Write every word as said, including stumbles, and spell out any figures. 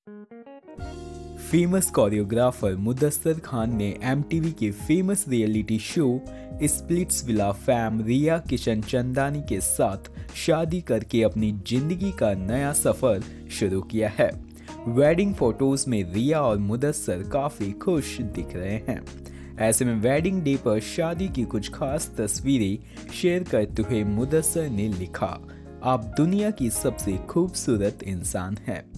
Famous choreographer Mudassar Khan ने MTV के famous reality show Splitsvilla fame Riya Kishanchandani के साथ शादी करके अपनी जिंदगी का नया सफर शुरू किया है। वेडिंग फोटोज में रिया और मुदस्सर काफी खुश दिख रहे हैं। ऐसे में वेडिंग डे पर शादी की कुछ खास तस्वीरें शेयर करते हुए मुदस्सर ने लिखा, आप दुनिया की सबसे खूबसूरत इंसान हैं।